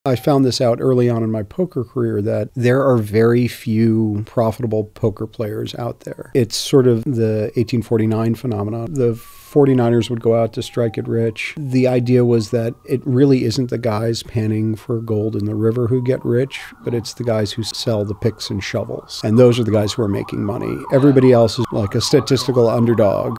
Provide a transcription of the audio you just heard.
I found this out early on in my poker career that there are very few profitable poker players out there. It's sort of the 1849 phenomenon. The 49ers would go out to strike it rich. The idea was that it really isn't the guys panning for gold in the river who get rich, but it's the guys who sell the picks and shovels. And those are the guys who are making money. Everybody else is like a statistical underdog.